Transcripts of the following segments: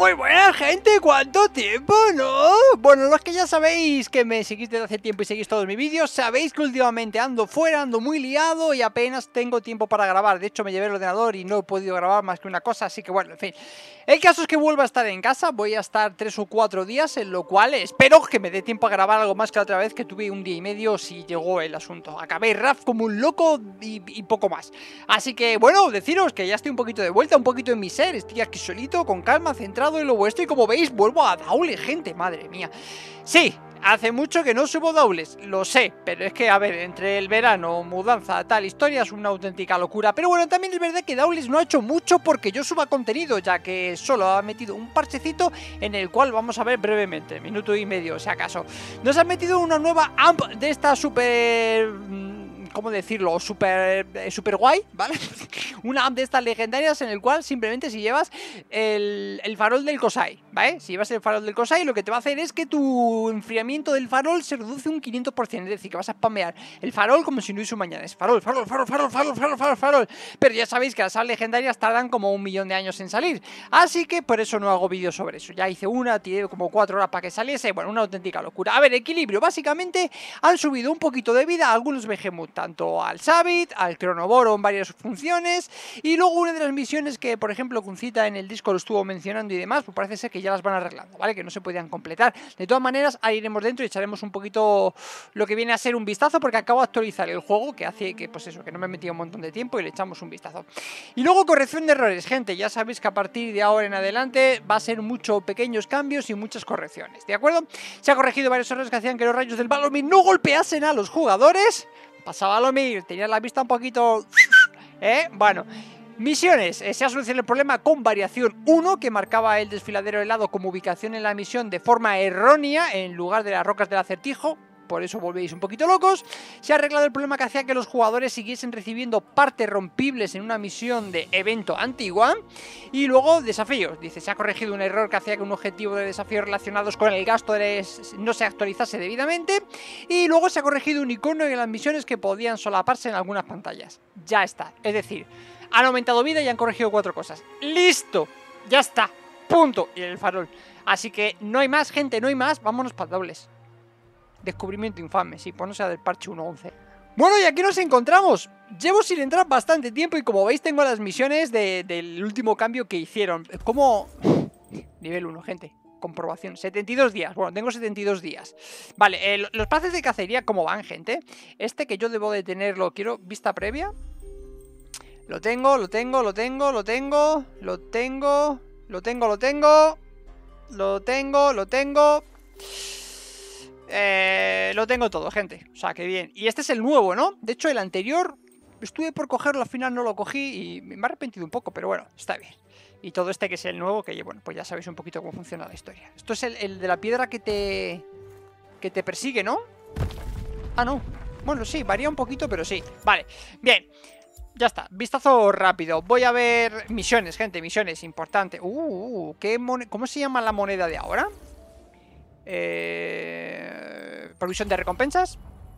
Muy buena gente, ¿cuánto tiempo, no? Bueno, los que ya sabéis que me seguís desde hace tiempo y seguís todos mis vídeos, sabéis que últimamente ando fuera, ando muy liado y apenas tengo tiempo para grabar. De hecho me llevé el ordenador y no he podido grabar más que una cosa, así que bueno, en fin. El caso es que vuelvo a estar en casa, voy a estar 3 o 4 días, en lo cual espero que me dé tiempo a grabar algo más que la otra vez, que tuve un día y medio si llegó el asunto. Acabé RAF como un loco y poco más. Así que bueno, deciros que ya estoy un poquito de vuelta, un poquito en mi ser, estoy aquí solito, con calma, centrado en lo vuestro y como veis vuelvo a Daule, gente, madre mía. Sí, hace mucho que no subo Daules, lo sé, pero es que, a ver, entre el verano, mudanza, tal historia, es una auténtica locura. Pero bueno, también es verdad que Daules no ha hecho mucho porque yo suba contenido, ya que solo ha metido un parchecito en el cual vamos a ver brevemente, minuto y medio, si acaso. Nos han metido una nueva AMP de esta super... ¿cómo decirlo? Super guay, ¿vale? Una app de estas legendarias en el cual simplemente si llevas el farol del Kosai, ¿vale? Si llevas el farol del Kosai, lo que te va a hacer es que tu enfriamiento del farol se reduce un 500%, es decir, que vas a spamear el farol como si no hubiese un mañana. Es farol. Pero ya sabéis que las apps legendarias tardan como 1.000.000 de años en salir, así que por eso no hago vídeos sobre eso. Ya hice una, tiré como 4 horas para que saliese, bueno, una auténtica locura. A ver, equilibrio, básicamente han subido un poquito de vida a algunos Behemoth, tanto al Sabit, al Cronoboro en varias funciones, y luego una de las misiones que, por ejemplo, Kuncita en el disco lo estuvo mencionando y demás, pues parece ser que ya las van arreglando, ¿vale? Que no se podían completar. De todas maneras, ahí iremos dentro y echaremos un poquito lo que viene a ser un vistazo, porque acabo de actualizar el juego, que hace que, pues eso, que no me he metido un montón de tiempo y le echamos un vistazo. Y luego corrección de errores, gente, ya sabéis que a partir de ahora en adelante va a ser mucho pequeños cambios y muchas correcciones, ¿de acuerdo? Se ha corregido varios errores que hacían que los rayos del Valomir no golpeasen a los jugadores. Pasaba Valomir, tenía la vista un poquito... Bueno, misiones. Se ha solucionado el problema con variación 1, que marcaba el desfiladero helado como ubicación en la misión de forma errónea en lugar de las rocas del acertijo. Por eso volvéis un poquito locos. Se ha arreglado el problema que hacía que los jugadores siguiesen recibiendo partes rompibles en una misión de evento antigua. Y luego desafíos. Dice, se ha corregido un error que hacía que un objetivo de desafíos relacionados con el gasto no se actualizase debidamente. Y luego se ha corregido un icono en las misiones que podían solaparse en algunas pantallas. Ya está. Es decir, han aumentado vida y han corregido 4 cosas. ¡Listo! Ya está. Punto. Y el farol. Así que no hay más, gente, no hay más. Vámonos para Daules. Descubrimiento infame, sí, pues no sea del parche 1.11. Bueno, y aquí nos encontramos. Llevo sin entrar bastante tiempo y como veis tengo las misiones del último cambio que hicieron. Como... Nivel 1, gente. Comprobación. 72 días. Bueno, tengo 72 días. Vale, los pases de cacería, ¿cómo van, gente? Este que yo debo de tenerlo, quiero vista previa. Lo tengo. Lo tengo todo, gente. O sea, que bien. Y este es el nuevo, ¿no? De hecho, el anterior estuve por cogerlo, al final no lo cogí y me he arrepentido un poco, pero bueno, está bien. Y todo este que es el nuevo, que bueno, pues ya sabéis un poquito cómo funciona la historia. Esto es el de la piedra que te persigue, ¿no? Ah, no. Bueno, sí, varía un poquito, pero sí. Vale, bien. Ya está, vistazo rápido. Voy a ver misiones, gente, misiones, importante. ¿Cómo se llama la moneda de ahora? Provisión de recompensas.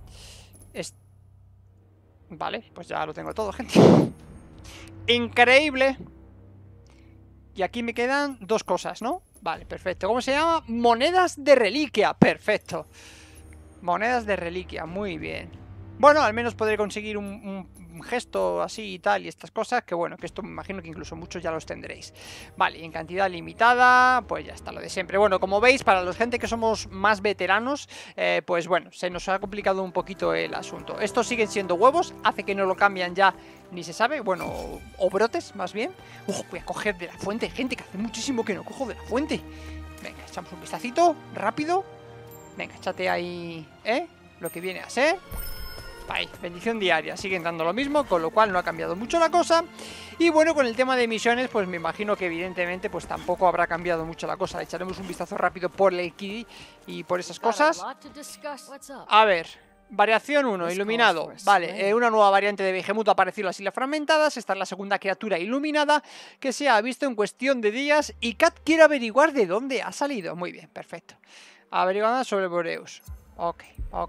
Vale, pues ya lo tengo todo, gente. Increíble. Y aquí me quedan 2 cosas, ¿no? Vale, perfecto. ¿Cómo se llama? Monedas de reliquia. Perfecto. Monedas de reliquia, muy bien. Bueno, al menos podré conseguir un gesto así y tal y estas cosas, que bueno, que esto me imagino que incluso muchos ya los tendréis. Vale, y en cantidad limitada, pues ya está lo de siempre. Bueno, como veis, para los gente que somos más veteranos, pues bueno, se nos ha complicado un poquito el asunto. Estos siguen siendo huevos, hace que no lo cambian ya, ni se sabe, bueno, o brotes más bien. Voy a coger de la fuente, gente, que hace muchísimo que no cojo de la fuente. Venga, echamos un vistacito, rápido. Venga, échate ahí, lo que viene a ser. Ahí, bendición diaria, siguen dando lo mismo, con lo cual no ha cambiado mucho la cosa. Y bueno, con el tema de misiones, pues me imagino que evidentemente pues tampoco habrá cambiado mucho la cosa. Le echaremos un vistazo rápido por el Key y por esas cosas. A ver, variación 1, iluminado. Vale, una nueva variante de Behemoth ha aparecido, las Islas Fragmentadas. Esta es la segunda criatura iluminada que se ha visto en cuestión de días y Kat quiere averiguar de dónde ha salido. Muy bien, perfecto. Averiguando sobre Boreus. Ok.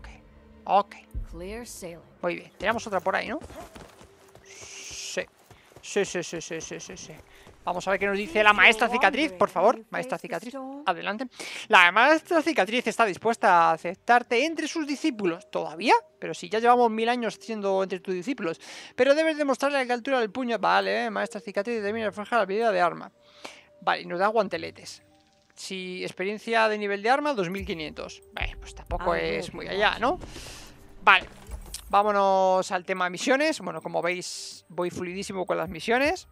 Muy bien, tenemos otra por ahí, ¿no? Sí. Vamos a ver qué nos dice la maestra cicatriz, por favor. Maestra cicatriz, adelante. La maestra cicatriz está dispuesta a aceptarte entre sus discípulos. ¿Todavía? Pero si ya llevamos 1000 años siendo entre tus discípulos. Pero debes demostrarle la altura del puño. Vale, maestra cicatriz determina reforjar la habilidad de arma. Vale, y nos da guanteletes. Si experiencia de nivel de arma, 2500. Pues tampoco es muy allá, ¿no? Vale, vámonos al tema misiones. Bueno, como veis, voy fluidísimo con las misiones.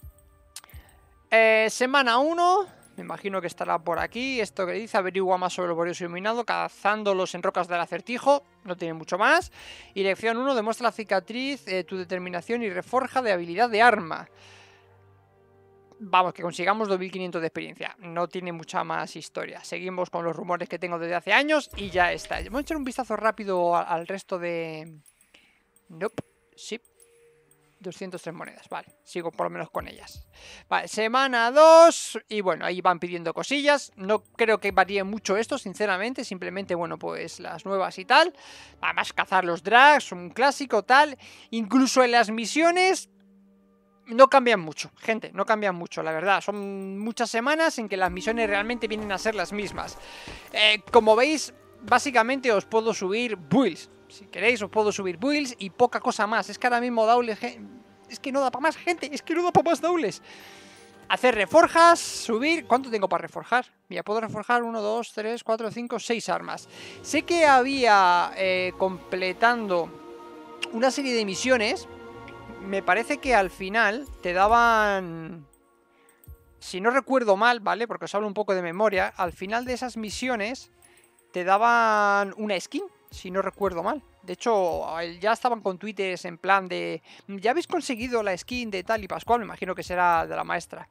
Semana 1, me imagino que estará por aquí. Esto que dice, averigua más sobre el borioso iluminado, cazándolos en rocas del acertijo. No tiene mucho más. Y lección 1, demuestra la cicatriz, tu determinación y reforja de habilidad de arma. Vamos, que consigamos 2500 de experiencia. No tiene mucha más historia. Seguimos con los rumores que tengo desde hace años y ya está. Vamos a echar un vistazo rápido al resto de... Nope, sí. 203 monedas, vale, sigo por lo menos con ellas. Vale, semana 2. Y bueno, ahí van pidiendo cosillas. No creo que varíe mucho esto, sinceramente. Simplemente, bueno, pues las nuevas y tal. Además, cazar los drags, un clásico, tal. Incluso en las misiones no cambian mucho, gente, no cambian mucho, la verdad. Son muchas semanas en que las misiones realmente vienen a ser las mismas. Como veis, básicamente os puedo subir builds. Si queréis os puedo subir builds y poca cosa más. Es que ahora mismo Daules... Es que no da para más, gente. Es que no da para más Daules. Hacer reforjas, subir... ¿Cuánto tengo para reforjar? Mira, puedo reforjar 1, 2, 3, 4, 5, 6 armas. Sé que había completando una serie de misiones. Me parece que al final te daban... Si no recuerdo mal, ¿vale? Porque os hablo un poco de memoria. Al final de esas misiones te daban una skin, si no recuerdo mal. De hecho, ya estaban con tweets en plan de... ¿Ya habéis conseguido la skin de tal y Pascual? Me imagino que será de la maestra.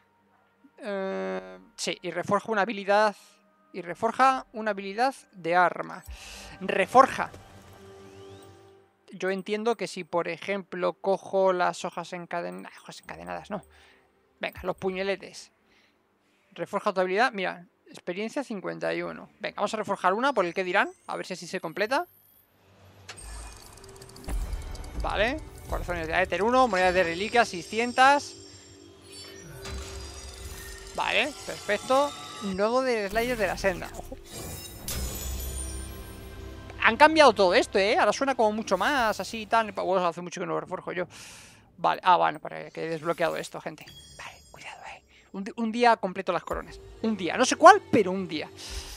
Sí, y reforja una habilidad... Y reforja una habilidad de arma. Reforja. Yo entiendo que si, por ejemplo, cojo las hojas encadenadas... Hojas encadenadas, no. Venga, los puñeletes. Reforja tu habilidad. Mira, experiencia 51. Venga, vamos a reforjar una por el que dirán. A ver si así se completa. Vale. Corazones de Aether 1. Monedas de reliquias 600. Vale, perfecto. Nodo de Slayer de la senda. Ojo. Han cambiado todo esto, ¿eh? Ahora suena como mucho más así y tal. Bueno, hace mucho que no lo reforjo yo. Vale, bueno, para que he desbloqueado esto, gente. Vale, cuidado, un día completo las coronas. Un día, no sé cuál, pero un día.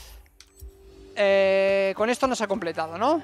Con esto no se ha completado, ¿no?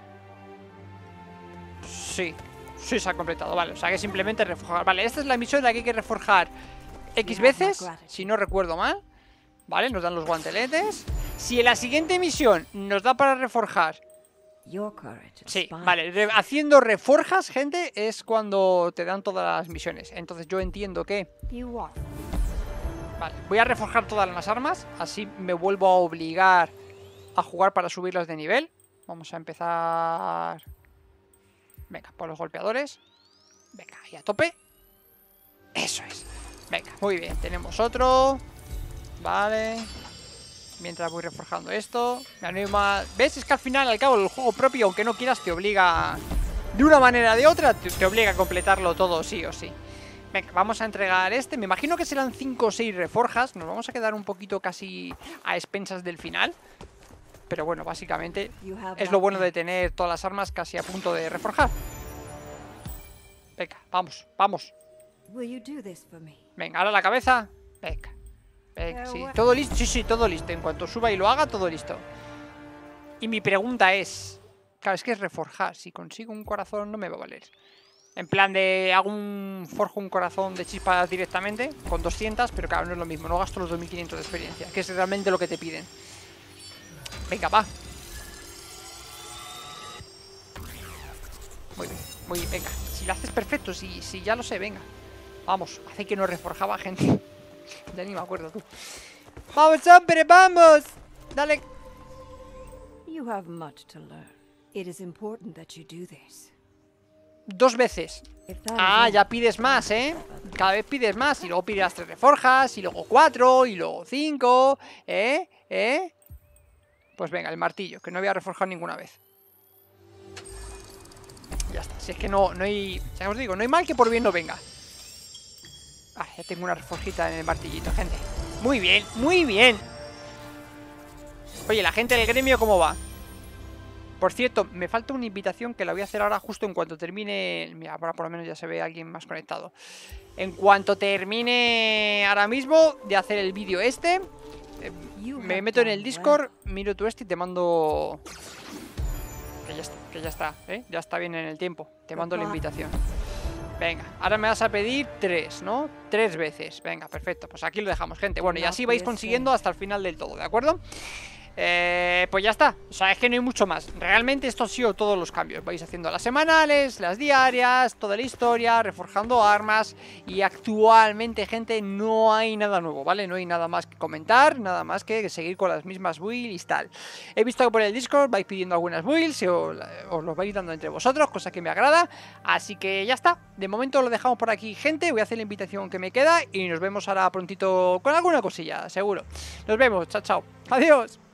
Sí, sí se ha completado, vale. O sea que simplemente reforjar. Vale, esta es la misión de la que hay que reforjar X veces, si no recuerdo mal. Vale, nos dan los guanteletes. Si en la siguiente misión nos da para reforjar... Sí, vale, haciendo reforjas, gente, es cuando te dan todas las misiones. Entonces yo entiendo que... Vale, voy a reforjar todas las armas. Así me vuelvo a obligar a jugar para subirlas de nivel. Vamos a empezar... Venga, por los golpeadores. Venga, ahí a tope. Eso es. Venga, muy bien, tenemos otro. Vale. Mientras voy reforjando esto. Me anima... ¿Ves? Es que al final, al cabo, el juego propio, aunque no quieras, te obliga... De una manera o de otra, te obliga a completarlo todo, sí o sí. Venga, vamos a entregar este. Me imagino que serán 5 o 6 reforjas. Nos vamos a quedar un poquito casi a expensas del final. Pero bueno, básicamente es lo bueno de tener todas las armas casi a punto de reforjar. Venga, vamos, vamos. Venga, ahora la cabeza. Venga. Venga, sí, todo listo. Sí, sí, todo listo. En cuanto suba y lo haga, todo listo. Y mi pregunta es... Claro, es que es reforjar. Si consigo un corazón no me va a valer. En plan de... Forjo un corazón de chispas directamente con 200, pero claro, no es lo mismo. No gasto los 2500 de experiencia, que es realmente lo que te piden. Venga, va. Muy bien, muy bien, venga. Si lo haces perfecto, si ya lo sé, venga. Vamos, hace que no reforjaba, gente. Ya ni me acuerdo, tú. ¡Vamos, hombre, vamos! Dale. You have much to learn. It is important that you do this. 2 veces. Ah, ya pides más, ¿eh? Cada vez pides más. Y luego pides las 3 reforjas. Y luego 4. Y luego 5. Pues venga, el martillo. Que no había reforjado ninguna vez. Ya está. Si es que no hay... Ya os digo, no hay mal que por bien no venga. Ah, ya tengo una reforjita en el martillito, gente. Muy bien, muy bien. Oye, la gente del gremio, ¿cómo va? Por cierto, me falta una invitación que la voy a hacer ahora justo en cuanto termine. Mira, ahora por lo menos ya se ve alguien más conectado. En cuanto termine ahora mismo de hacer el vídeo este, me meto en el Discord, miro tu y te mando... Que ya está, ¿eh? Ya está bien en el tiempo. Te mando la invitación. Venga, ahora me vas a pedir 3, ¿no? 3 veces. Venga, perfecto. Pues aquí lo dejamos, gente. Bueno, y así vais consiguiendo hasta el final del todo, ¿de acuerdo? Pues ya está, o sea, es que no hay mucho más. Realmente esto ha sido todos los cambios. Vais haciendo las semanales, las diarias, toda la historia, reforjando armas. Y actualmente, gente, no hay nada nuevo, ¿vale? No hay nada más que comentar, nada más que seguir con las mismas builds y tal. He visto que por el Discord vais pidiendo algunas builds y os los vais dando entre vosotros, cosa que me agrada. Así que ya está, de momento lo dejamos por aquí, gente. Voy a hacer la invitación que me queda y nos vemos ahora prontito con alguna cosilla, seguro. Nos vemos, chao, chao, adiós.